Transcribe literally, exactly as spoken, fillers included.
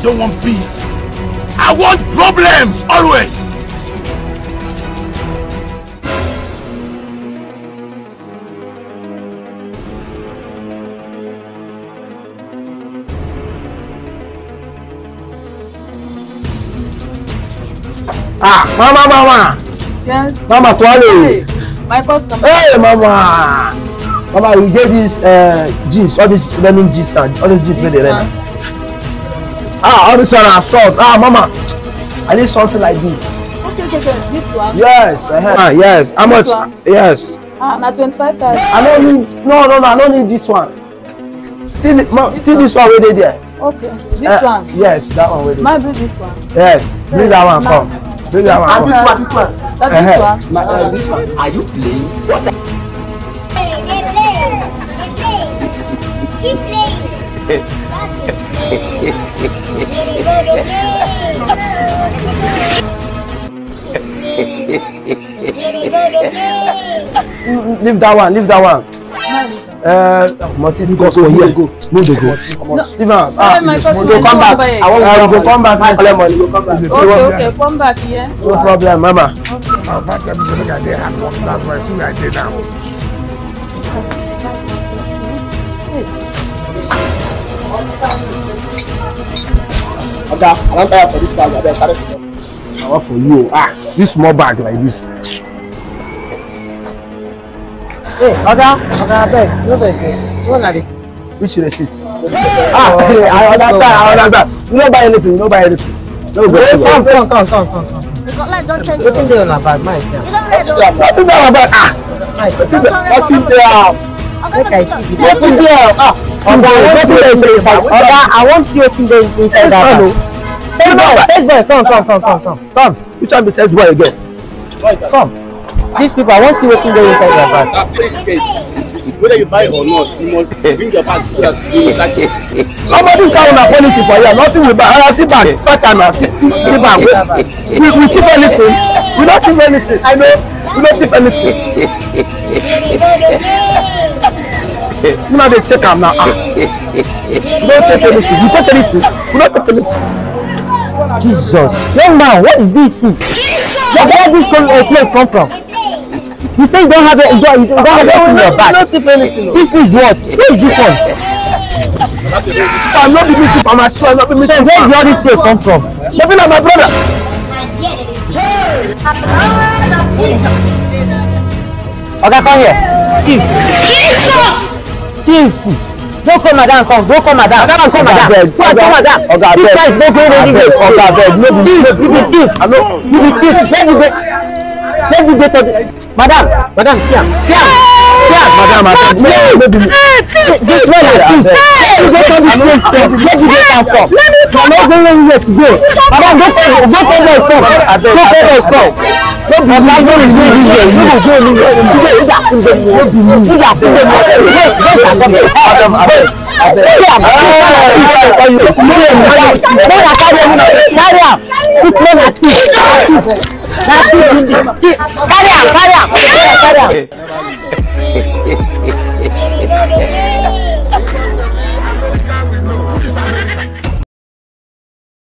don't want peace. I want problems always. Ah, mama, mama. Yes. Mama, swallow. Hey, my customer. Hey, mama. Mama, you get this uh jeans, all this running jeans and all these jeans with the red. Ah, all this one are salt. Ah, mama, I need something like this. Okay, okay, okay. This one. Yes, uh-huh. Ah, yes. How much? One? Yes. Ah, na twenty-five thousand. I don't need. No, no, no. I don't need this one. See, this, ma, this see one. this one where they there. Okay, this Uh, one. Yes, that one where they. Might be this one. Yes, bring that one. Come. Bring that one. And Come. this one, this one. That this Uh-huh. one. My, uh, this one. Are you playing? What the? Keep playing. Leave that one. Leave that one. Uh, Mortis, go go here. Go. Move the go. Leave am. Ah, my go come back. I want to go come back. Collect money. Go come back. Okay, okay, come back here. No problem, mama. Okay. Our back them look at their hand work. That's why soon I did now. Oga, I don't tire for this bag. I better carry it. I want for you. Ah, this small bag like this. Hey, Oga, Oga, beg, no vex me. No na this. Which receipt? Ah, I understand. I understand. You don't buy anything. You don't buy anything. No go. Come, come, come, come, come, come. You got like don't change. Wetin dey on my bag, my You friend? don't read those. Nothing there about ah. Nothing there. Make I see the Nothing there. Ah, Oga, I want see wetin dey inside. Oga, I want see wetin dey inside that bag. Sex boy, sex boy, come, come, come, come, come. Come. Which one be sex boy again? Come. These people, I want see wetin dey inside their bag. Whether you buy or not, you must bring your bag so that you will like it. How much is kind of policy for you? Nothing we buy. I see bag. Fat and see bag. We we keep anything. We don't keep anything. I know. We don't keep anything. You know they take am now. Ah. We don't take anything. We take anything. We don't take anything. Jesus. Young man, what is this? Where where this come, uh, clothes come from? You say you don't have it, you don't, you don't have it in your bag. We don't keep anything. This is what? Where is this one? I'm not be missing for my son. I'm not be missing. So where did all this clothes come from? Nothing like my brother. Oga, come here. Chief. Jesus! Chief. Don't call madam, come. Don't call madam. Madam, come madam. Go and call madam. Oga, this guy is not going anywhere. Oga, beg. No be Chief, you be chief. I know. You be chief. Let me get. Let me get to the. Madam, madam, see am. See am. See am. Madam, madam. No, no be me. This one is chief. You get on this place. Let me get am come. You are not going anywhere today. Madam, go tell go tell boys come. Go tell boys come. No be me. No be me. You go go anywhere. Today, you gats come. No be me. You gats come. Wait, wait, come. Madam, abeg. Carry am, carry am.